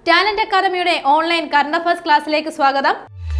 Talent അക്കാദമിയുടെ online current affairs ക്ലാസ്സിലേക്ക് സ്വാഗതം.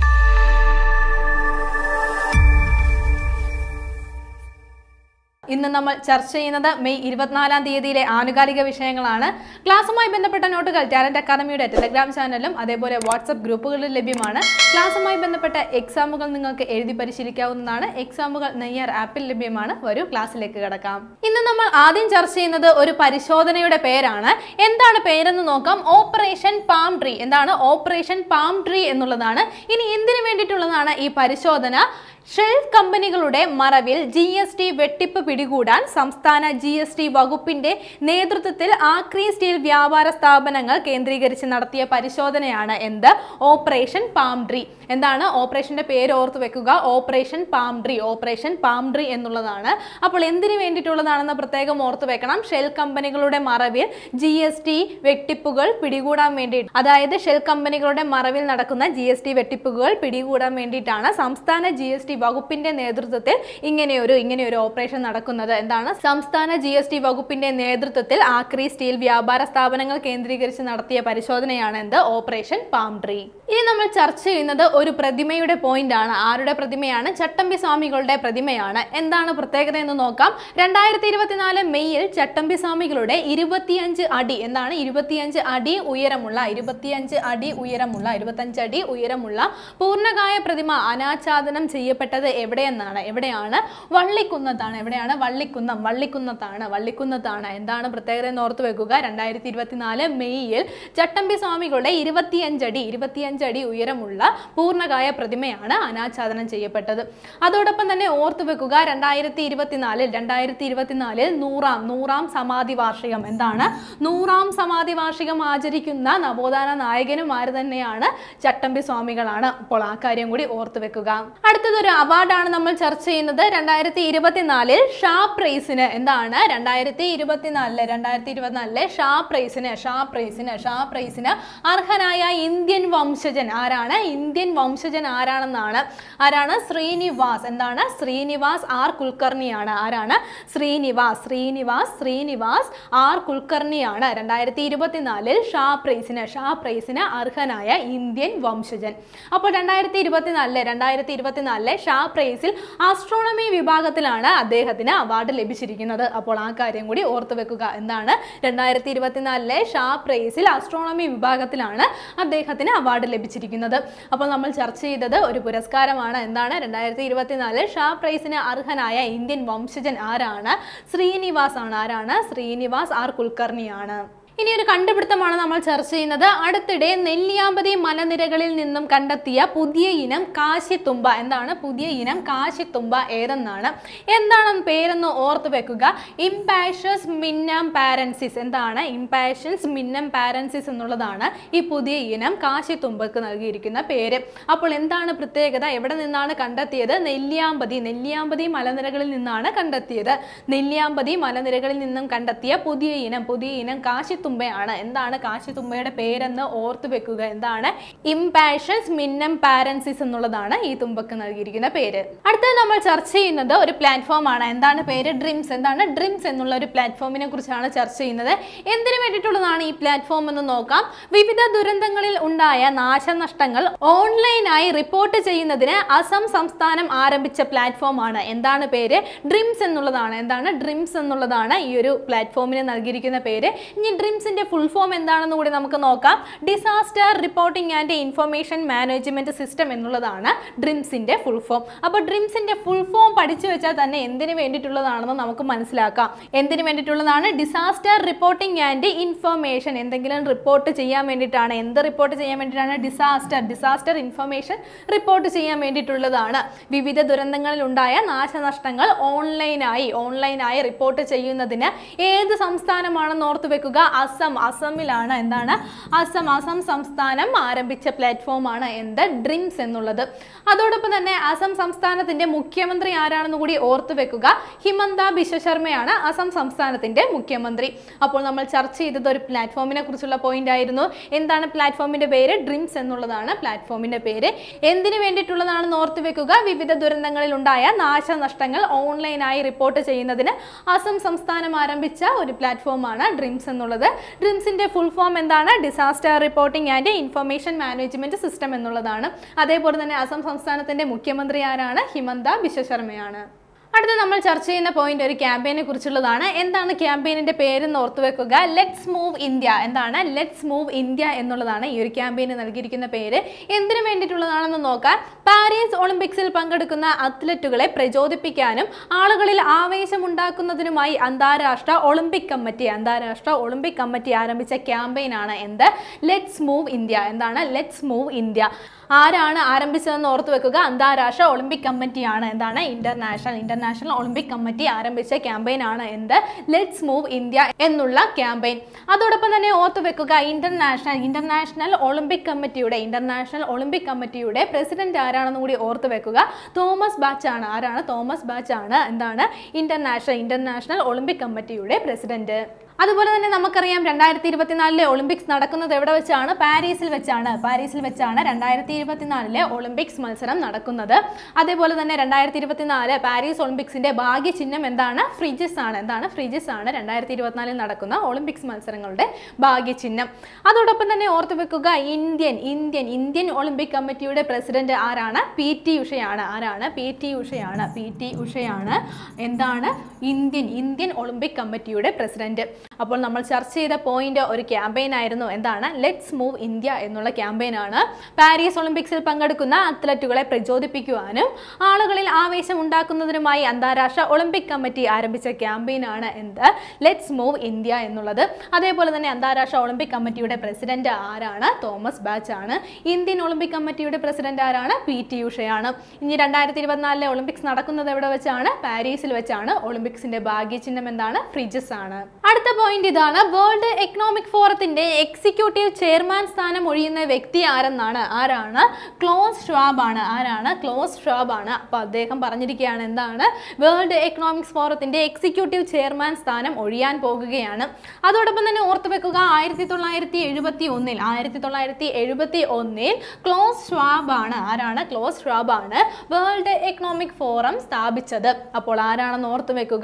ഇന്ന് നമ്മൾ ചർച്ച ചെയ്യുന്നത് മെയ് 24-ാം തീയതിയിലെ ആനുകാലിക വിഷയങ്ങളാണ്. ക്ലാസ്സുമായി ബന്ധപ്പെട്ട നോട്ടുകൾ ടാലന്റ് അക്കാദമിയുടെ ടെലഗ്രാം ചാനലും അതേപോലെ വാട്സ്ആപ്പ് ഗ്രൂപ്പുകളിലും ലഭ്യമാണ്. ക്ലാസ്സുമായി ബന്ധപ്പെട്ട എക്സാമുകൾ നിങ്ങൾക്ക് എഴുതി പരിശീലിക്കാവുന്നതാണ്. എക്സാമുകൾ നെയ്യാർ ആപ്പിൽ ലഭ്യമാണ്. വരൂ ക്ലാസ്സിലേക്ക് കടക്കാം. ഇന്ന് നമ്മൾ ആദ്യം ചർച്ച ചെയ്യുന്നത് ഒരു പരിശോധനയുടെ പേരാണ്. എന്താണ് പേരെന്ന് നോക്കാം. Operation palm tree. എന്താണ് ഓപ്പറേഷൻ പാം ട്രീ എന്നുള്ളതാണ്. ഇനി എന്തിനു വേണ്ടിയിട്ടുള്ളതാണ് ഈ പരിശോധന? ഷെൽ കമ്പനികളുടെ മറവിൽ GST വെട്ടിപ്പ് പിടികൂടാൻ സംസ്ഥാന GST വകുപ്പിന്റെ നേതൃത്വത്തിൽ ആക്രി സ്റ്റീൽ വ്യാപാര സ്ഥാപനങ്ങൾ കേന്ദ്രീകരിച്ച് നടത്തിയ പരിശോധനയാണ് എന്ത്? Operation palm tree. എന്താണ് ഓപ്പറേഷന്റെ പേര് ഓർത്തു വെക്കുക. Operation palm tree. Operation palm tree എന്നുള്ളതാണ്. അപ്പോൾ എന്തിനു വേണ്ടിയിട്ടുള്ളതാണെന്ന് പ്രത്യേകം ഓർത്തു വെക്കണം. ഷെൽ കമ്പനികളുടെ മറവിൽ GST വെട്ടിപ്പുകൾ പിടികൂടാൻ വേണ്ടിയിട്ട്, അതായത് ഷെൽ കമ്പനികളുടെ മറവിൽ നടക്കുന്ന GST വെട്ടിപ്പുകൾ പിടികൂടാൻ വേണ്ടിയിട്ടാണ് സംസ്ഥാന GST വകുപ്പിന്റെ നേതൃത്വത്തിൽ ഇങ്ങനെയൊരു ഓപ്പറേഷൻ നടക്കുന്നത്. എന്താണ്? സംസ്ഥാന GST വകുപ്പിന്റെ നേതൃത്വത്തിൽ ആക്രി സ്റ്റീൽ വ്യാപാര സ്ഥാപനങ്ങൾ കേന്ദ്രീകരിച്ച് നടത്തിയ പരിശോധനയാണ് എന്ത്? Operation palm tree. ഇനി നമ്മൾ ചർച്ച ചെയ്യുന്നത് ഒരു പ്രതിമയുടെ പോയിന്റ് ആണ്. ആരുടെ പ്രതിമയാണ്? ചട്ടമ്പി സ്വാമികളുടെ പ്രതിമയാണ്. എന്താണ് പ്രത്യേകത എന്ന് നോക്കാം. 2024 മെയ്യിൽ ചട്ടമ്പി സ്വാമികളുടെ 25 അടി എന്താണ് 25 അടി ഉയരമുള്ള 25 അടി ഉയരമുള്ള പൂർണ്ണകായ പ്രതിമ അനാച്ഛാദനം ചെയ്യപ്പെട്ടത് എവിടെയാണ്? വള്ളിക്കുന്നത്താണ്. എവിടെയാണ്? വള്ളിക്കുന്നത്താണ്. എന്താണ് പ്രത്യേകത എന്ന് ഓർത്തു വെക്കുക. 2024 മെയ്യിൽ ചട്ടമ്പി സ്വാമികളുടെ 25 അടി ഉയരമുള്ള പൂർണ്ണകായ പ്രതിമയാണ് അനാച്ഛാദനം ചെയ്യപ്പെട്ടത്. അതോടൊപ്പം തന്നെ ഓർത്തു വെക്കുക 2024 നൂറാം സമാധി വാർഷികം. എന്താണ്? 100ാം സമാധി വാർഷികം ആചരിക്കുന്ന നവോത്ഥാന നായകനും ആര് തന്നെയാണ്? ചട്ടമ്പി സ്വാമികളാണ്. അപ്പോൾ ആ കാര്യം കൂടി ഓർത്തു വെക്കുക. അടുത്തതൊരു അവാർഡാണ് നമ്മൾ ചർച്ച ചെയ്യുന്നത്. 2024 ഷാ പ്രൈസിന് എന്താണ്? 2024 ഷാ പ്രൈസിന് അർഹനായ ഇന്ത്യൻ വംശജൻ ആരാണ്? ആരാണ്? ശ്രീനിവാസ്. എന്താണ്? ശ്രീനിവാസ് ആർ കുൽക്കർണിയാണ്. ആരാണ്? ശ്രീനിവാസ് ആർ കുൽക്കർണിയാണ് 2024 ഷാ പ്രൈസിന് അർഹനായ ഇന്ത്യൻ വംശജൻ. അപ്പോൾ 2024 ഷാ പ്രൈസിൽ ആസ്ട്രോണമി വിഭാഗത്തിലാണ് അദ്ദേഹത്തിന് അവാർഡ് ലഭിച്ചിരിക്കുന്നത്. അപ്പോൾ ആ കാര്യം കൂടി ഓർത്തു വെക്കുക. എന്താണ്? 2024 ഷാ പ്രൈസിൽ ആസ്ട്രോണമി വിഭാഗത്തിലാണ് അദ്ദേഹത്തിന് അവാർഡ് ലഭിച്ചിരിക്കുന്നത്. അപ്പോൾ നമ്മൾ ചർച്ച ചെയ്തത് ഒരു പുരസ്കാരമാണ്. എന്താണ്? 2024 ഷാ പ്രൈസിന് അർഹനായ ഇന്ത്യൻ വംശജൻ ആരാണ്? ശ്രീനിവാസ് ആണ്. ആരാണ്? ശ്രീനിവാസ് ആർ കുൽക്കർണിയാണ്. ഇനി ഒരു കണ്ടുപിടുത്തമാണ് നമ്മൾ ചർച്ച ചെയ്യുന്നത്. അടുത്തിടെ നെല്ലിയാമ്പതി മലനിരകളിൽ നിന്നും കണ്ടെത്തിയ പുതിയ ഇനം കാശിത്തുമ്പ. എന്താണ് പുതിയ ഇനം? കാശിത്തുമ്പ ഏതെന്നാണ്. എന്താണ് പേരെന്ന് ഓർത്തു വെക്കുക. ഇംപാഷ്യസ് മിന്നം പാരൻസിസ്. എന്താണ്? ഇംപാഷ്യസ് മിന്നം പാരൻസിസ് എന്നുള്ളതാണ് ഈ പുതിയ ഇനം കാശിത്തുമ്പക്ക് നൽകിയിരിക്കുന്ന പേര്. അപ്പോൾ എന്താണ് പ്രത്യേകത? എവിടെ നിന്നാണ് കണ്ടെത്തിയത്? നെല്ലിയാമ്പതി മലനിരകളിൽ നിന്നാണ് കണ്ടെത്തിയത്. നെല്ലിയാമ്പതി മലനിരകളിൽ നിന്നും കണ്ടെത്തിയ പുതിയ ഇനം കാശിത്തുമ്പയാണ്. എന്താണ് കാശിത്തുമ്പയുടെ പേരെന്ന് ഓർത്തു വെക്കുക. എന്താണ്? ഇംപാഷ്യസ് മിന്നം പാരൻസിസ് എന്നുള്ളതാണ് ഈ തുമ്പക്ക് നൽകിയിരിക്കുന്ന പേര്. അടുത്തത് നമ്മൾ ചർച്ച ചെയ്യുന്നത് ഒരു പ്ലാറ്റ്ഫോം ആണ്. എന്താണ് പേര്? ഡ്രിംസ്. എന്താണ്? ഡ്രിംസ് എന്നുള്ള ഒരു പ്ലാറ്റ്ഫോമിനെ കുറിച്ചാണ് ചർച്ച ചെയ്യുന്നത്. എന്തിനു വേണ്ടിയിട്ടുള്ളതാണ് ഈ പ്ലാറ്റ്ഫോം എന്ന് നോക്കാം. വിവിധ ദുരന്തങ്ങളിൽ ഉണ്ടായ നാശനഷ്ടങ്ങൾ ഓൺലൈനായി റിപ്പോർട്ട് ചെയ്യുന്നതിന് അസം സംസ്ഥാനം ആരംഭിച്ച പ്ലാറ്റ്ഫോം ആണ്. എന്താണ് പേര്? ഡ്രിംസ് എന്നുള്ളതാണ്. എന്താണ്? ഡ്രിംസ് എന്നുള്ളതാണ് ഈ ഒരു പ്ലാറ്റ്ഫോമിന് നൽകിയിരിക്കുന്ന പേര്. ഇനി ഡ്രിംസിന്റെ ഫുൾ ഫോം എന്താണെന്ന് കൂടി നമുക്ക് നോക്കാം. Disaster reporting and information management system എന്നുള്ളതാണ് ഡ്രിംസിന്റെ ഫുൾ ഫോം. അപ്പോൾ ഡ്രിംസിന്റെ ഫുൾ ഫോം പഠിച്ചു വെച്ചാൽ തന്നെ എന്തിനു വേണ്ടിയിട്ടുള്ളതാണെന്ന് നമുക്ക് മനസ്സിലാക്കാം. എന്തിനു വേണ്ടിയിട്ടുള്ളതാണ്? Disaster reporting and information. എന്തെങ്കിലും റിപ്പോർട്ട് ചെയ്യാൻ വേണ്ടിയിട്ടാണ്. എന്ത് റിപ്പോർട്ട് ചെയ്യാൻ വേണ്ടിയിട്ടാണ്? ഡിസാസ്റ്റർ ഇൻഫർമേഷൻ റിപ്പോർട്ട് ചെയ്യാൻ വേണ്ടിയിട്ടുള്ളതാണ്. വിവിധ ദുരന്തങ്ങളിൽ ഉണ്ടായ നാശനഷ്ടങ്ങൾ ഓൺലൈനായി റിപ്പോർട്ട് ചെയ്യുന്നതിന് ഏത് സംസ്ഥാനമാണെന്ന് ഓർത്തു വെക്കുക. അസമിലാണ്. എന്താണ്? അസം സംസ്ഥാനം ആരംഭിച്ച പ്ലാറ്റ്ഫോം ആണ് എന്ത്? ഡ്രിംസ് എന്നുള്ളത്. അതോടൊപ്പം തന്നെ അസം സംസ്ഥാനത്തിന്റെ മുഖ്യമന്ത്രി ആരാണെന്ന് കൂടി ഓർത്തു വെക്കുക. ഹിമന്ത ബിശ്വ ശർമ്മയാണ് അസം സംസ്ഥാനത്തിന്റെ മുഖ്യമന്ത്രി. അപ്പോൾ നമ്മൾ ചർച്ച ചെയ്തത് ഒരു പ്ലാറ്റ്ഫോമിനെ കുറിച്ചുള്ള പോയിന്റ് ആയിരുന്നു. എന്താണ് പ്ലാറ്റ്ഫോമിന്റെ പേര്? ഡ്രിംസ് എന്നുള്ളതാണ് പ്ലാറ്റ്ഫോമിന്റെ പേര്. എന്തിനു വേണ്ടിയിട്ടുള്ളതാണെന്ന് ഓർത്തു വെക്കുക. വിവിധ ദുരന്തങ്ങളിൽ ഉണ്ടായ നാശനഷ്ടങ്ങൾ ഓൺലൈനായി റിപ്പോർട്ട് ചെയ്യുന്നതിന് അസം സംസ്ഥാനം ആരംഭിച്ച ഒരു പ്ലാറ്റ്ഫോമാണ് ഡ്രിംസ് എന്നുള്ളത്. ഡ്രിംസിന്റെ ഫുൾ ഫോം എന്താണ്? Disaster reporting and information management system എന്നുള്ളതാണ്. അതേപോലെ തന്നെ അസം സംസ്ഥാനത്തിന്റെ മുഖ്യമന്ത്രി ആരാണ്? ഹിമന്ത ബിശ്വ ശർമ്മയാണ്. അടുത്ത നമ്മൾ ചർച്ച ചെയ്യുന്ന പോയിന്റ് ഒരു ക്യാമ്പയിനെ കുറിച്ചുള്ളതാണ്. എന്താണ് ക്യാമ്പയിനിന്റെ പേരെന്ന് ഓർത്തു വെക്കുക? Let's move India. എന്താണ്? ലെറ്റ്സ് മൂവ് ഇന്ത്യ എന്നുള്ളതാണ് ഈ ഒരു ക്യാമ്പയിന് നൽകിയിരിക്കുന്ന പേര്. എന്തിനു വേണ്ടിയിട്ടുള്ളതാണെന്ന് നോക്കാം. പാരീസ് ഒളിമ്പിക്സിൽ പങ്കെടുക്കുന്ന അത്ലറ്റുകളെ പ്രചോദിപ്പിക്കാനും ആളുകളിൽ ആവേശമുണ്ടാക്കുന്നതിനുമായി അന്താരാഷ്ട്ര ഒളിമ്പിക് കമ്മിറ്റി ആരംഭിച്ച ക്യാമ്പയിനാണ് എന്ത്? Let's move India. എന്താണ്? Let's move India. ആരാണ് ആരംഭിച്ചതെന്ന് ഓർത്തു വെക്കുക? അന്താരാഷ്ട്ര ഒളിമ്പിക് കമ്മിറ്റിയാണ്. എന്താണ്? ഇന്റർനാഷണൽ ഒളിമ്പിക് കമ്മിറ്റി ആരംഭിച്ച ക്യാമ്പയിൻ ആണ് എന്ത്? ലെറ്റ്സ് മൂവ് ഇന്ത്യ എന്നുള്ള ക്യാമ്പയിൻ. അതോടൊപ്പം തന്നെ ഓർത്തു വെക്കുക ഇന്റർനാഷണൽ ഒളിമ്പിക് കമ്മിറ്റിയുടെ പ്രസിഡന്റ് ആരാണെന്ന് കൂടി ഓർത്തു വെക്കുക. തോമസ് ബാച്ച് ആണ്. ആരാണ്? തോമസ് ബാച്ച് ആണ് എന്താണ്? ഇന്റർനാഷണൽ ഒളിമ്പിക് കമ്മിറ്റിയുടെ പ്രസിഡന്റ്. അതുപോലെ തന്നെ നമുക്കറിയാം 2024 ഒളിമ്പിക്സ് നടക്കുന്നത് എവിടെ വെച്ചാണ്? പാരീസിൽ വെച്ചാണ് 2024 ഒളിമ്പിക്സ് മത്സരം നടക്കുന്നത്. അതേപോലെ തന്നെ 2024 പാരീസ് ഒളിമ്പിക്സിന്റെ ഭാഗ്യചിഹ്നം എന്താണ്? ഫ്രിഡ്ജസ് ആണ്. എന്താണ്? ഫ്രിഡ്ജസ് ആണ് 2024 നടക്കുന്ന ഒളിമ്പിക്സ് മത്സരങ്ങളുടെ ഭാഗ്യചിഹ്നം. അതോടൊപ്പം തന്നെ ഓർത്തു വെക്കുക ഇന്ത്യൻ ഒളിമ്പിക് കമ്മിറ്റിയുടെ പ്രസിഡന്റ് ആരാണ്? PT ഉഷയാണ്. ആരാണ്? PT ഉഷയാണ് എന്താണ്? ഇന്ത്യൻ ഒളിമ്പിക് കമ്മിറ്റിയുടെ പ്രസിഡന്റ്. അപ്പോൾ നമ്മൾ ചർച്ച ചെയ്ത പോയിന്റ് ഒരു ക്യാമ്പയിൻ ആയിരുന്നു. എന്താണ്? ലെറ്റ്സ് മൂവ് ഇന്ത്യ എന്നുള്ള ക്യാമ്പയിൻ ആണ്. പാരീസ് ഒളിമ്പിക്സിൽ പങ്കെടുക്കുന്ന അത്ലറ്റുകളെ പ്രചോദിപ്പിക്കുവാനും ആളുകളിൽ ആവേശം ഉണ്ടാക്കുന്നതിനുമായി അന്താരാഷ്ട്ര ഒളിമ്പിക് കമ്മിറ്റി ആരംഭിച്ച ക്യാമ്പയിൻ ആണ് എന്ത്? ലെറ്റ്സ് മൂവ് ഇന്ത്യ എന്നുള്ളത്. അതേപോലെ തന്നെ അന്താരാഷ്ട്ര ഒളിമ്പിക് കമ്മിറ്റിയുടെ പ്രസിഡന്റ് ആരാണ്? തോമസ് ബാച്ച് ആണ്. ഇന്ത്യൻ ഒളിമ്പിക് കമ്മിറ്റിയുടെ പ്രസിഡന്റ് ആരാണ്? PT ഉഷയാണ്. ഇനി 2024 ഒളിമ്പിക്സ് നടക്കുന്നത് എവിടെ വെച്ചാണ്? പാരീസിൽ വെച്ചാണ്. ഒളിമ്പിക്സിന്റെ ഭാഗ്യചിഹ്നം എന്താണ്? ഫ്രിഡ്ജസ് ആണ്. അടുത്ത പോയിന്റ് ഇതാണ്. വേൾഡ് എക്കണോമിക് ഫോറത്തിന്റെ എക്സിക്യൂട്ടീവ് ചെയർമാൻ സ്ഥാനം ഒഴിയുന്ന വ്യക്തി ആരെന്നാണ്? ആരാണ്? ക്ലോസ് ഷ്വാബ് ആണ്. ആരാണ്? ക്ലോസ് ഷ്വാബ് ആണ്. അപ്പൊ അദ്ദേഹം പറഞ്ഞിരിക്കുകയാണ് എന്താണ്? വേൾഡ് എക്കണോമിക്സ് ഫോറത്തിന്റെ എക്സിക്യൂട്ടീവ് ചെയർമാൻ സ്ഥാനം ഒഴിയാൻ പോകുകയാണ്. അതോടൊപ്പം തന്നെ ഓർത്തു വെക്കുക 1971 ക്ലോസ് ഷ്വാബ് ആണ്. ആരാണ്? ക്ലോസ് ഷ്വാബ് ആണ് വേൾഡ് എക്കണോമിക് ഫോറം സ്ഥാപിച്ചത്. അപ്പോൾ ആരാണെന്ന് ഓർത്തു വെക്കുക?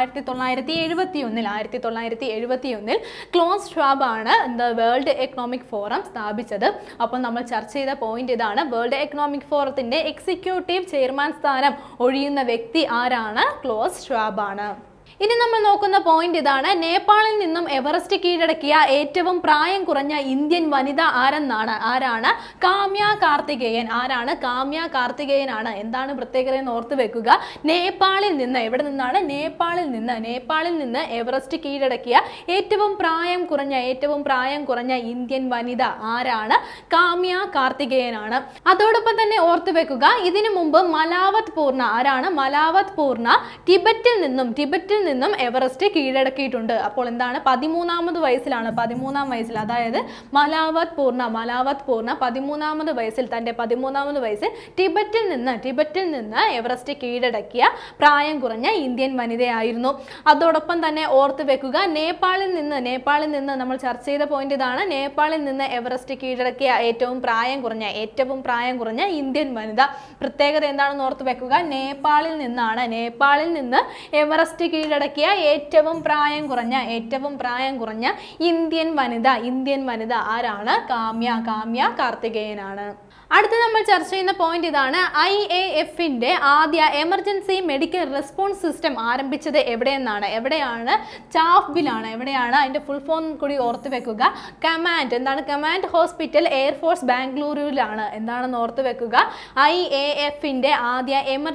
1971 ക്ലോസ് ഷ്വാബ് ആണ് വേൾഡ് എക്കണോമിക് ഫോറം സ്ഥാപിച്ചത്. അപ്പോൾ നമ്മൾ ചർച്ച ചെയ്ത പോയിന്റ് ഇതാണ്. വേൾഡ് എക്കണോമിക് ഫോറത്തിന്റെ എക്സിക്യൂട്ടീവ് ചെയർമാൻ സ്ഥാനം ഒഴിയുന്ന വ്യക്തി ആരാണ്? ക്ലോസ് ഷ്വാബ് ആണ്. ഇനി നമ്മൾ നോക്കുന്ന പോയിന്റ് ഇതാണ്. നേപ്പാളിൽ നിന്നും എവറസ്റ്റ് കീഴടക്കിയ ഏറ്റവും പ്രായം കുറഞ്ഞ ഇന്ത്യൻ വനിത ആരെന്നാണ്? ആരാണ്? കാമ്യ കാർത്തികേയൻ. ആരാണ്? കാമ്യ കാർത്തികേയൻ ആണ്. എന്താണ് പ്രത്യേകത എന്ന് ഓർത്തു വെക്കുക. നേപ്പാളിൽ നിന്ന്, എവിടെ നിന്നാണ്? നേപ്പാളിൽ നിന്ന് എവറസ്റ്റ് കീഴടക്കിയ ഏറ്റവും പ്രായം കുറഞ്ഞ ഇന്ത്യൻ വനിത ആരാണ്? കാമ്യ കാർത്തികേയൻ ആണ്. അതോടൊപ്പം തന്നെ ഓർത്തു വെക്കുക ഇതിനു മുമ്പ് മലാവത് പൂർണ്ണ. ആരാണ്? മലാവത് പൂർണ്ണ ടിബറ്റിൽ നിന്നും എവറസ്റ്റ് കീഴടക്കിയിട്ടുണ്ട്. അപ്പോൾ എന്താണ്? 13ാമത് വയസ്സിലാണ്. 13ാം വയസ്സിൽ, അതായത് മലാവത് പൂർണ്ണ 13ാമത് വയസ്സിൽ, തന്റെ 13ാമത് വയസ്സിൽ ടിബറ്റിൽ നിന്ന് എവറസ്റ്റ് കീഴടക്കിയ പ്രായം കുറഞ്ഞ ഇന്ത്യൻ വനിതയായിരുന്നു. അതോടൊപ്പം തന്നെ ഓർത്തു വെക്കുക നേപ്പാളിൽ നിന്ന് നമ്മൾ ചർച്ച ചെയ്ത പോയിന്റ് ഇതാണ്. നേപ്പാളിൽ നിന്ന് എവറസ്റ്റ് കീഴടക്കിയ ഏറ്റവും പ്രായം കുറഞ്ഞ ഇന്ത്യൻ വനിത. പ്രത്യേകത എന്താണെന്ന് ഓർത്തു വെക്കുക. നേപ്പാളിൽ നിന്ന് എവറസ്റ്റ് കീഴടക്കിയ ഏറ്റവും പ്രായം കുറഞ്ഞ ഇന്ത്യൻ വനിത ആരാണ്? കാമ്യ കാർത്തികേയനാണ്. അടുത്ത നമ്മൾ ചർച്ച ചെയ്യുന്ന പോയിന്റ് ഇതാണ്. IAFന്റെ ആദ്യ എമർജൻസി മെഡിക്കൽ റെസ്പോൺസ് സിസ്റ്റം ആരംഭിച്ചത് എവിടെയാണ്? ചാഫ്ബിലാണ്. എവിടെയാണ്? അതിന്റെ ഫുൾ ഫോം കൂടി ഓർത്തു വെക്കുക. കമാൻഡ് ഹോസ്പിറ്റൽ എയർഫോഴ്സ് ബാംഗ്ലൂരുവിലാണ്. എന്താണെന്ന് ഓർത്തു വെക്കുക. IAFന്റെ ആദ്യ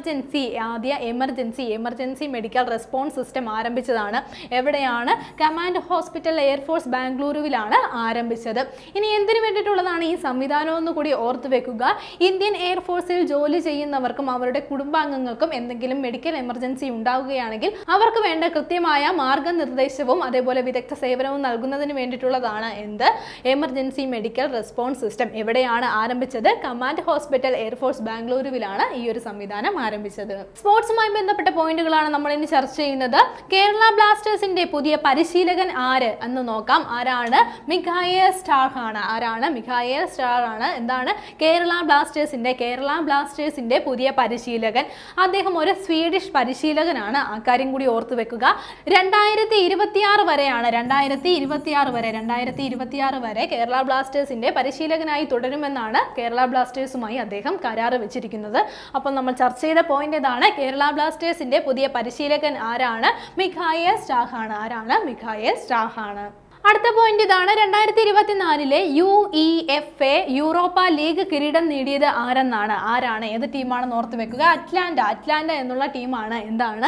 എമർജൻസി മെഡിക്കൽ റെസ്പോൺസ് സിസ്റ്റം ആരംഭിച്ചതാണ്. എവിടെയാണ്? കമാൻഡ് ഹോസ്പിറ്റൽ എയർഫോഴ്സ് ബാംഗ്ലൂരുവിലാണ് ആരംഭിച്ചത്. ഇനി എന്തിനു വേണ്ടിയിട്ടുള്ളതാണ് ഈ സംവിധാനം എന്ന് കൂടി ഓർത്തു വെക്കുക. ഇന്ത്യൻ എയർഫോഴ്സിൽ ജോലി ചെയ്യുന്നവർക്കും അവരുടെ കുടുംബാംഗങ്ങൾക്കും എന്തെങ്കിലും മെഡിക്കൽ എമർജൻസി ഉണ്ടാവുകയാണെങ്കിൽ അവർക്ക് വേണ്ട കൃത്യമായ മാർഗനിർദ്ദേശവും അതേപോലെ വിദഗ്ധ സേവനവും നൽകുന്നതിന് വേണ്ടിയിട്ടുള്ളതാണ് എന്ത്? Emergency medical response system. എവിടെയാണ് ആരംഭിച്ചത്? കമാൻഡ് ഹോസ്പിറ്റൽ എയർഫോഴ്സ് ബാംഗ്ലൂരുവിലാണ് ഈ ഒരു സംവിധാനം ആരംഭിച്ചത്. സ്പോർട്സുമായി ബന്ധപ്പെട്ട പോയിന്റുകളാണ് നമ്മൾ ഇനി ചർച്ച ചെയ്യുന്നത്. കേരള ബ്ലാസ്റ്റേഴ്സിന്റെ പുതിയ പരിശീലകൻ ആര് എന്ന് നോക്കാം. ആരാണ്? മിഖായേൽ സ്റ്റാർക് ആണ്. ആരാണ്? മിഖായേൽ സ്റ്റാർക് ആണ്. എന്താണ്? കേരള ബ്ലാസ്റ്റേഴ്സിന്റെ പുതിയ പരിശീലകൻ. അദ്ദേഹം ഒരു സ്വീഡിഷ് പരിശീലകനാണ്. ആ കാര്യം കൂടി ഓർത്തു വെക്കുക. 2026 വരെയാണ്, 2026 വരെ കേരള ബ്ലാസ്റ്റേഴ്സിന്റെ പരിശീലകനായി തുടരുമെന്നാണ് കേരള ബ്ലാസ്റ്റേഴ്സുമായി അദ്ദേഹം കരാറ് വെച്ചിരിക്കുന്നത്. അപ്പോൾ നമ്മൾ ചർച്ച ചെയ്ത പോയിന്റ് ഇതാണ്. കേരള ബ്ലാസ്റ്റേഴ്സിന്റെ പുതിയ പരിശീലകൻ ആരാണ്? മിഖായേൽ സ്റ്റാർക് ആണ്. ആരാണ്? മിഖായേൽ സ്റ്റാർക് ആണ്. അടുത്ത പോയിന്റ് ഇതാണ്. 2024 UEFA യൂറോപ്പ ലീഗ് കിരീടം നേടിയത് ആരെന്നാണ്? ആരാണ്? ഏത് ടീമാണെന്ന് ഓർത്ത് വെക്കുക. അറ്റ്ലാന്റ എന്നുള്ള ടീമാണ്. എന്താണ്?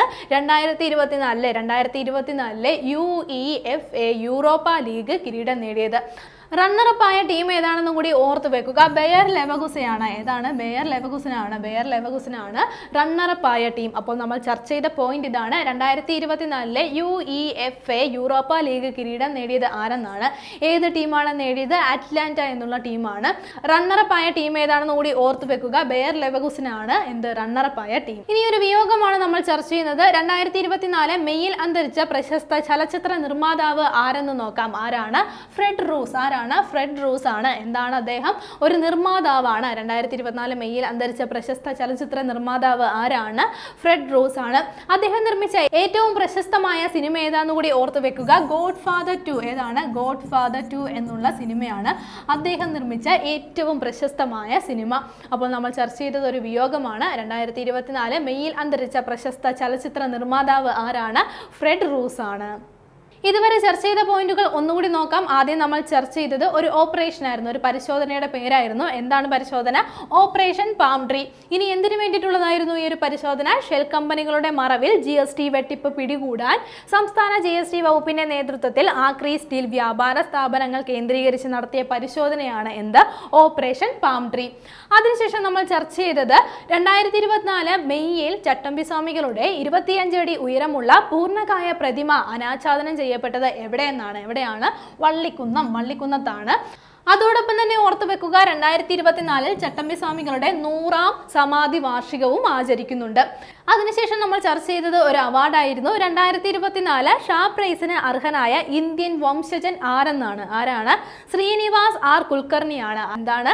2024 UEFA യൂറോപ്പ ലീഗ് കിരീടം നേടിയത്. റണ്ണറപ്പായ ടീം ഏതാണെന്ന് കൂടി ഓർത്ത് വെക്കുക. ബെയർ ലെവർകുസനാണ്. ഏതാണ്? ബെയർ ലെവർകുസനാണ് റണ്ണറപ്പായ ടീം. അപ്പോൾ നമ്മൾ ചർച്ച ചെയ്ത പോയിന്റ് ഇതാണ്. 2024 UEFA യൂറോപ്പ ലീഗ് കിരീടം നേടിയത് ആരെന്നാണ്? ഏത് ടീമാണ് നേടിയത്? അറ്റ്ലാന്റ എന്നുള്ള ടീമാണ്. റണ്ണറപ്പായ ടീം ഏതാണെന്ന് കൂടി ഓർത്ത് വെക്കുക. ബെയർ ലെവർകുസനാണ് എന്ത്? റണ്ണറപ്പായ ടീം. ഇനി ഒരു വിയോഗമാണ് നമ്മൾ ചർച്ച ചെയ്യുന്നത്. 2024 മെയ്യിൽ അന്തരിച്ച പ്രശസ്ത ചലച്ചിത്ര നിർമ്മാതാവ് ആരെന്ന് നോക്കാം. ആരാണ്? ഫ്രെഡ് റൂസ്. ഫ്രെഡ് റൂസ് ആണ്. എന്താണ്? അദ്ദേഹം ഒരു നിർമ്മാതാവാണ്. 2024 മെയ്യിൽ അന്തരിച്ച പ്രശസ്ത ചലച്ചിത്ര നിർമ്മാതാവ് ആരാണ്? ഫ്രെഡ് റൂസ് ആണ്. അദ്ദേഹം നിർമ്മിച്ച ഏറ്റവും പ്രശസ്തമായ സിനിമ ഏതാന്ന് കൂടി ഓർത്ത് വെക്കുക. ഗോഡ്ഫാദർ 2. ഏതാണ്? ഗോഡ്ഫാദർ 2 എന്നുള്ള സിനിമയാണ് അദ്ദേഹം നിർമ്മിച്ച ഏറ്റവും പ്രശസ്തമായ സിനിമ. അപ്പോൾ നമ്മൾ ചർച്ച ചെയ്തത് ഒരു വിയോഗമാണ്. 2024 മെയ്യിൽ അന്തരിച്ച പ്രശസ്ത ചലച്ചിത്ര നിർമ്മാതാവ് ആരാണ്? ഫ്രെഡ് റൂസ് ആണ്. ഇതുവരെ ചർച്ച ചെയ്ത പോയിന്റുകൾ ഒന്നുകൂടി നോക്കാം. ആദ്യം നമ്മൾ ചർച്ച ചെയ്തത് ഒരു ഓപ്പറേഷൻ ആയിരുന്നു, ഒരു പരിശോധനയുടെ പേരായിരുന്നു. എന്താണ് പരിശോധന? Operation palm tree. ഇനി എന്തിനു വേണ്ടിയിട്ടുള്ളതായിരുന്നു ഈ ഒരു പരിശോധന? ഷെൽ കമ്പനികളുടെ മറവിൽ GST വെട്ടിപ്പ് പിടികൂടാൻ സംസ്ഥാന GST വകുപ്പിന്റെ നേതൃത്വത്തിൽ ആക്രി സ്റ്റീൽ വ്യാപാര സ്ഥാപനങ്ങൾ കേന്ദ്രീകരിച്ച് നടത്തിയ പരിശോധനയാണ് എന്ത്? Operation palm tree. അതിനുശേഷം നമ്മൾ ചർച്ച ചെയ്തത് 2024 മെയ്യിൽ ചട്ടമ്പി സ്വാമികളുടെ 25 അടി ഉയരമുള്ള പൂർണ്ണകായ പ്രതിമ അനാച്ഛാദനം ചെയ്യപ്പെട്ടത് എവിടെയാണ്? വള്ളിക്കുന്നത്താണ്. അതോടൊപ്പം തന്നെ ഓർത്തു വെക്കുക, 2024 ചട്ടമ്പി സ്വാമികളുടെ 100ാം സമാധി വാർഷികവും ആചരിക്കുന്നുണ്ട്. അതിനുശേഷം നമ്മൾ ചർച്ച ചെയ്തത് ഒരു അവാർഡായിരുന്നു. 2024 ഷാ പ്രൈസിന് അർഹനായ ഇന്ത്യൻ വംശജൻ ആരെന്നാണ്? ആരാണ്? ശ്രീനിവാസ് R കുൽക്കർണിയാണ്. എന്താണ്?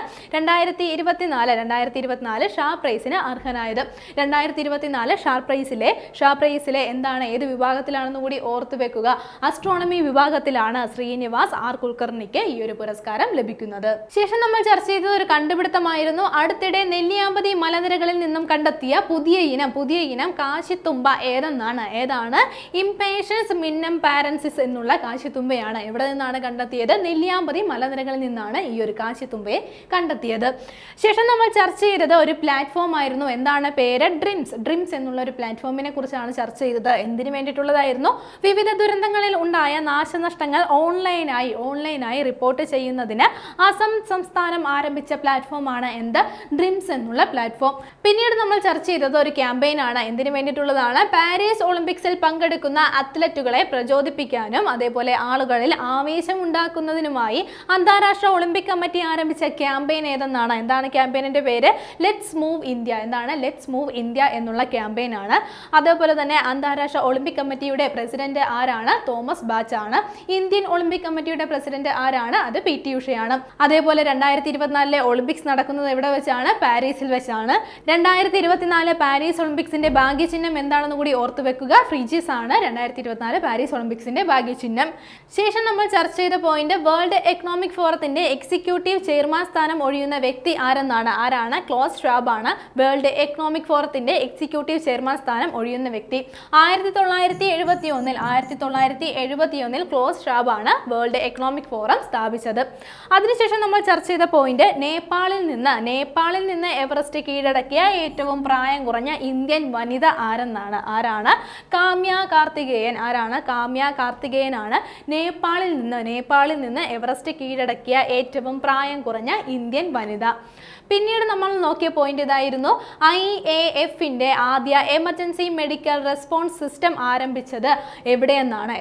2024 ഷാ പ്രൈസിന് അർഹനായത്. 2024 ഷാ പ്രൈസിലെ എന്താണ്? ഏത് വിഭാഗത്തിലാണെന്ന് കൂടി ഓർത്തു വെക്കുക. അസ്ട്രോണമി വിഭാഗത്തിലാണ് ശ്രീനിവാസ് R കുൽക്കർണിക്ക് ഈ ഒരു പുരസ്കാരം ലഭിക്കുന്നത്. ശേഷം നമ്മൾ ചർച്ച ചെയ്തത് ഒരു കണ്ടുപിടുത്തമായിരുന്നു. അടുത്തിടെ നെല്ലിയാമ്പതി മലനിരകളിൽ നിന്നും കണ്ടെത്തിയ പുതിയ ഇനം കാശിത്തുമ്പ ഏതാണ്? ഇംപേഷ്യൻസ് മിന്നം പാരൻസിസ് എന്നുള്ള കാശിത്തുമ്പയാണ്. എവിടെ നിന്നാണ് കണ്ടെത്തിയത്? നെല്ലിയാമ്പതി മലനിരകളിൽ നിന്നാണ് ഈ ഒരു കാശിത്തുമ്പയെ കണ്ടെത്തിയത്. ശേഷം നമ്മൾ ചർച്ച ചെയ്തത് ഒരു പ്ലാറ്റ്ഫോം ആയിരുന്നു. എന്താണ് പേര്? ഡ്രിംസ് എന്നുള്ള ഒരു പ്ലാറ്റ്ഫോമിനെ കുറിച്ചാണ് ചർച്ച ചെയ്തത്. എന്തിനു വേണ്ടിയിട്ടുള്ളതായിരുന്നു? വിവിധ ദുരന്തങ്ങളിൽ ഉണ്ടായ നാശനഷ്ടങ്ങൾ ഓൺലൈനായി റിപ്പോർട്ട് ചെയ്യുന്നതിന് അസം സംസ്ഥാനം ആരംഭിച്ച പ്ലാറ്റ്ഫോമാണ് എന്ത്? ഡ്രിംസ് എന്നുള്ള പ്ലാറ്റ്ഫോം. പിന്നീട് നമ്മൾ ചർച്ച ചെയ്തത് ഒരു ക്യാമ്പയിൻ ആണ്. എന്തിനു വേണ്ടിയിട്ടുള്ളതാണ്? പാരീസ് ഒളിമ്പിക്സിൽ പങ്കെടുക്കുന്ന അത്ലറ്റുകളെ പ്രചോദിപ്പിക്കാനും അതേപോലെ ആളുകളിൽ ആവേശം ഉണ്ടാക്കുന്നതിനുമായി അന്താരാഷ്ട്ര ഒളിമ്പിക് കമ്മിറ്റി ആരംഭിച്ച ക്യാമ്പയിൻ ഏതെന്നാണ്? എന്താണ് ക്യാമ്പയിനിന്റെ പേര്? Let's move India. എന്താണ്? ലെറ്റ്സ് മൂവ് ഇന്ത്യ എന്നുള്ള ക്യാമ്പയിൻ ആണ്. അതേപോലെ തന്നെ അന്താരാഷ്ട്ര ഒളിമ്പിക് കമ്മിറ്റിയുടെ പ്രസിഡന്റ് ആരാണ്? തോമസ് ബാച്ച് ആണ്. ഇന്ത്യൻ ഒളിമ്പിക് കമ്മിറ്റിയുടെ പ്രസിഡന്റ് ആരാണ്? അത് PT ഉഷയാണ്. അതേപോലെ 2024 ഒളിമ്പിക്സ് നടക്കുന്നത് എവിടെ വെച്ചാണ്? പാരീസിൽ വെച്ചാണ്. 2024 പാരീസ് ഒളിമ്പിക്സിന്റെ ഭാഗ്യചിഹ്നം എന്താണെന്ന് കൂടി ഓർത്തു വെക്കുക. ഫ്രിജിസ് ആണ് 2024 പാരീസ് ഒളിമ്പിക്സിന്റെ ഭാഗ്യചിഹ്നം. ശേഷം നമ്മൾ ചർച്ച ചെയ്ത പോയിന്റ് വേൾഡ് എക്കണോമിക് ഫോറത്തിന്റെ എക്സിക്യൂട്ടീവ് ചെയർമാൻ സ്ഥാനം ഒഴിയുന്ന വ്യക്തി ആരെന്നാണ്? ആരാണ്? ക്ലോസ് ഷ്വാബ് ആണ് വേൾഡ് എക്കണോമിക് ഫോറത്തിന്റെ എക്സിക്യൂട്ടീവ് ചെയർമാൻ സ്ഥാനം ഒഴിയുന്ന വ്യക്തി. 1971 ക്ലോസ് ഷ്വാബ് ആണ് വേൾഡ് എക്കണോമിക് ഫോറം സ്ഥാപിച്ചത്. അതിനുശേഷം നമ്മൾ ചർച്ച ചെയ്ത പോയിന്റ് നേപ്പാളിൽ നിന്ന് എവറസ്റ്റ് കീഴടക്കിയ ഏറ്റവും പ്രായം കുറഞ്ഞ ഇന്ത്യൻ വനിത ആരെന്നാണ്? ആരാണ്? കാമ്യ കാർത്തികേയൻ. ആരാണ്? കാമ്യ കാർത്തികേയൻ ആണ് നേപ്പാളിൽ നിന്ന് എവറസ്റ്റ് കീഴടക്കിയ ഏറ്റവും പ്രായം കുറഞ്ഞ ഇന്ത്യൻ വനിത. പിന്നീട് നമ്മൾ നോക്കിയ പോയിന്റ് ഇതായിരുന്നു. IAFന്റെ ആദ്യ എമർജൻസി മെഡിക്കൽ റെസ്പോൺസ് സിസ്റ്റം ആരംഭിച്ചത് എവിടെയാണ്?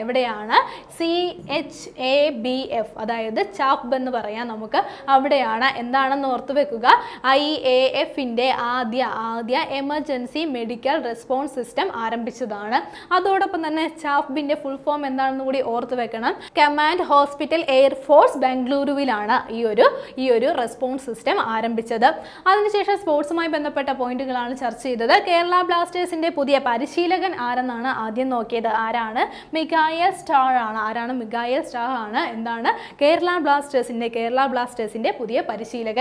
CHABF, അതായത് ചാപ്പ് എന്ന് പറയാം നമുക്ക്. അവിടെയാണ്. എന്താണെന്ന് ഓർത്തു വെക്കുക. IAFന്റെ ആദ്യ emergency medical medical response system ആരംഭിച്ചതാണ്. അതോടൊപ്പം തന്നെ ചാഫ്ബിന്റെ ഫുൾ ഫോം എന്താണെന്ന് കൂടി ഓർത്തു വെക്കണം. കമാൻഡ് ഹോസ്പിറ്റൽ എയർഫോഴ്സ് ബംഗളൂരുവിലാണ് ഈ ഒരു റെസ്പോൺസ് സിസ്റ്റം ആരംഭിച്ചത്. അതിനുശേഷം സ്പോർട്സുമായി ബന്ധപ്പെട്ട പോയിന്റുകളാണ് ചർച്ച ചെയ്തത്. കേരള ബ്ലാസ്റ്റേഴ്സിന്റെ പുതിയ പരിശീലകൻ ആരെന്നാണ് ആദ്യം നോക്കിയത്. ആരാണ്? മിഖായേൽ സ്റ്റാർ ആണ്. ആരാണ്? മിഖായേൽ സ്റ്റാർ ആണ് എന്താണ് കേരള ബ്ലാസ്റ്റേഴ്സിന്റെ പുതിയ പരിശീലകൻ.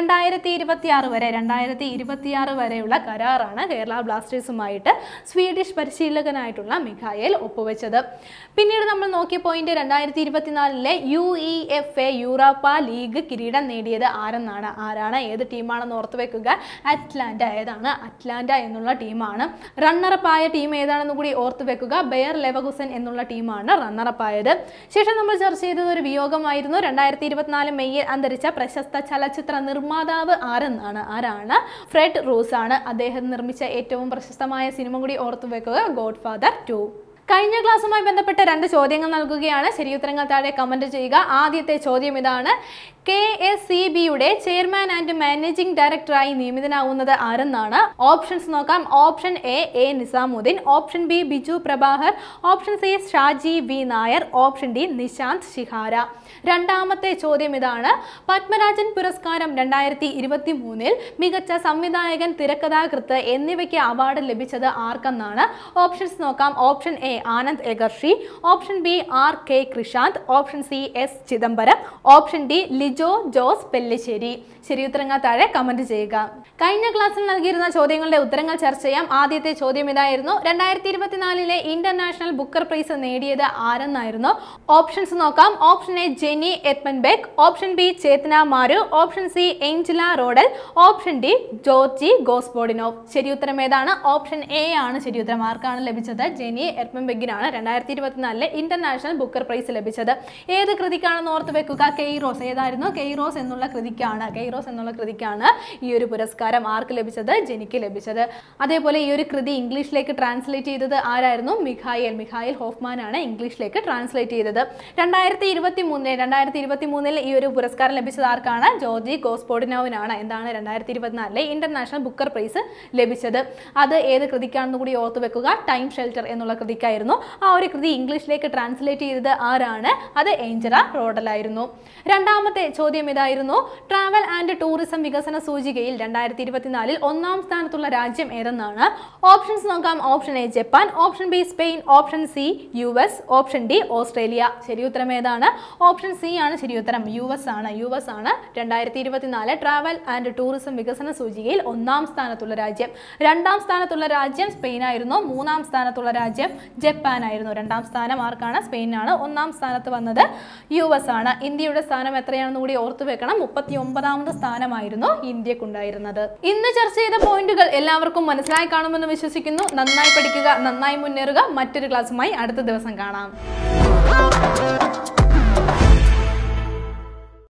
2026 വരെയുള്ള കരാറാണ് കേരള ബ്ലാസ്റ്റേഴ്സുമായിട്ട് സ്വീഡിഷ് പരിശീലകനായിട്ടുള്ള മിഖായേൽ ഒപ്പുവെച്ചത്. പിന്നീട് നമ്മൾ നോക്കിയ പോയിന്റ് 2024 UEFA യൂറോപ്പ ലീഗ് കിരീടം നേടിയത് ആരാണ്? ഏത് ടീമാണെന്ന് ഓർത്തു വെക്കുക. അറ്റ്ലാന്റ. ഏതാണ്? അറ്റ്ലാന്റ എന്നുള്ള ടീമാണ്. റണ്ണറപ്പ് ആയ ടീം ഏതാണെന്ന് കൂടി ഓർത്തു വെക്കുക. ബെയർ ലെവകുസൻ എന്നുള്ള ടീമാണ് റണ്ണറപ്പ് ആയത്. ശേഷം നമ്മൾ ചർച്ച ചെയ്തത് ഒരു വിയോഗമായിരുന്നു. 2024 മെയ്യിൽ അന്തരിച്ച പ്രശസ്ത ചലച്ചിത്ര നിർമ്മാതാവ് ആരാണ്? ഫ്രെഡ് റൂസ് ആണ്. അദ്ദേഹം നിർമ്മിച്ച ഏറ്റവും പ്രശസ്തമായ സിനിമ കൂടി ഓർത്തു വെക്കുക. God father 2. കഴിഞ്ഞ ക്ലാസ്സുമായി ബന്ധപ്പെട്ട 2 ചോദ്യങ്ങൾ നൽകുകയാണ്. ശരിയുത്തരങ്ങൾ താഴെ കമന്റ് ചെയ്യുക. ആദ്യത്തെ ചോദ്യം ഇതാണ്: KSCBയുടെ ചെയർമാൻ ആൻഡ് മാനേജിംഗ് ഡയറക്ടറായി നിയമിതനാവുന്നത് ആരെന്നാണ്? ഓപ്ഷൻസ് നോക്കാം. Option A Nizamuddin, option B Biju Prabhakar, option C Shaji V Nair, option D Nishant Shihara. രണ്ടാമത്തെ ചോദ്യം ഇതാണ്: പത്മരാജൻ പുരസ്കാരം 2023 മികച്ച സംവിധായകൻ, തിരക്കഥാകൃത്ത് എന്നിവയ്ക്ക് അവാർഡ് ലഭിച്ചത് ആർക്കെന്നാണ്? ഓപ്ഷൻസ് നോക്കാം. Option A Anand Ekarshi, option B RK Krishand, option C S Chidambaram, option D Lijo Jose Pellissery. ശരിയുത്തരങ്ങൾ താഴെ കമന്റ് ചെയ്യുക. കഴിഞ്ഞ ക്ലാസ്സിൽ നൽകിയിരുന്ന ചോദ്യങ്ങളുടെ ഉത്തരങ്ങൾ ചർച്ച ചെയ്യാം. ആദ്യത്തെ ചോദ്യം ഇതായിരുന്നു: 2024 ഇന്റർനാഷണൽ ബുക്കർ പ്രൈസ് നേടിയത് ആരെന്നായിരുന്നു? ഓപ്ഷൻസ് നോക്കാം. Option A Jenny Erpenbeck, option B Chetna Maroo, option C Angela Rodel, option D Georgi Gospodinov. ശരിയുത്തരം ഏതാണ്? ഓപ്ഷൻ എ ആണ് ശരിയുത്തരം. ആർക്കാണ് ലഭിച്ചത്? ജെനി എത്മൻബെക്കിനാണ് 2024 ഇന്റർനാഷണൽ ബുക്കർ പ്രൈസ് ലഭിച്ചത്. ഏത് കൃതിക്കാണെന്ന് ഓർത്ത് വെക്കുക. കെയ്റോസ്. ഏതായിരുന്നു? കെയ്റോസ് എന്നുള്ള കൃതിക്കാണ് ഈ ഒരു പുരസ്കാരം ആർക്ക് ലഭിച്ചത്? ജെനിക്ക് ലഭിച്ചത്. അതേപോലെ ഈ ഒരു കൃതി ഇംഗ്ലീഷിലേക്ക് ട്രാൻസ്ലേറ്റ് ചെയ്തത് ആരായിരുന്നു? മിഖായേൽ ഹോഫ്മാൻ ആണ് ഇംഗ്ലീഷിലേക്ക് ട്രാൻസ്ലേറ്റ് ചെയ്തത്. 2023 ഈ ഒരു പുരസ്കാരം ലഭിച്ചത് ആർക്കാണ്? ജോർജി ഗോസ്പോഡിനോവിനാണ്. എന്താണ്? 2024 ഇന്റർനാഷണൽ ബുക്കർ പ്രൈസ് ലഭിച്ചത്. അത് ഏത് കൃതിക്കാണെന്ന് കൂടി ഓർത്തു വെക്കുക. ടൈം ഷെൽട്ടർ എന്നുള്ള കൃതിക്കായിരുന്നു. ആ ഒരു കൃതി ഇംഗ്ലീഷിലേക്ക് ട്രാൻസ്ലേറ്റ് ചെയ്തത് ആരാണ്? അത് ഏഞ്ചല റോഡൽ ആയിരുന്നു. രണ്ടാമത്തെ ചോദ്യം ഇതായിരുന്നു: ട്രാവൽ ആൻഡ് ടൂറിസം വികസന സൂചികയിൽ 2024 ഒന്നാം സ്ഥാനത്തുള്ള രാജ്യം ഏതെന്നാണ്? ഓപ്ഷൻസ് നോക്കാം. Option A Japan, option B Spain, option C US, option D Australia. ശരിയുത്തരം ഏതാണ്? ഓപ്ഷൻ സി ആണ് ശരിയുത്തരം. US ആണ് 2024 ട്രാവൽ ആൻഡ് ടൂറിസം വികസന സൂചികയിൽ ഒന്നാം സ്ഥാനത്തുള്ള രാജ്യം. രണ്ടാം സ്ഥാനത്തുള്ള രാജ്യം സ്പെയിൻ ആയിരുന്നു. മൂന്നാം സ്ഥാനത്തുള്ള രാജ്യം ജപ്പാൻ ആയിരുന്നു. രണ്ടാം സ്ഥാനം ആർക്കാണ്? സ്പെയിനാണ്. ഒന്നാം സ്ഥാനത്ത് വന്നത് US ആണ്. ഇന്ത്യയുടെ സ്ഥാനം എത്രയാണെന്ന് കൂടി ഓർത്തു വെക്കണം. 39ാമത് സ്ഥാനമായിരുന്നു ഇന്ത്യക്കുണ്ടായിരുന്നത്. ഇന്ന് ചർച്ച ചെയ്ത പോയിന്റുകൾ എല്ലാവർക്കും മനസ്സിലായി കാണുമെന്ന് വിശ്വസിക്കുന്നു. നന്നായി പഠിക്കുക, നന്നായി മുന്നേറുക. മറ്റൊരു ക്ലാസ്സുമായി അടുത്ത ദിവസം കാണാം.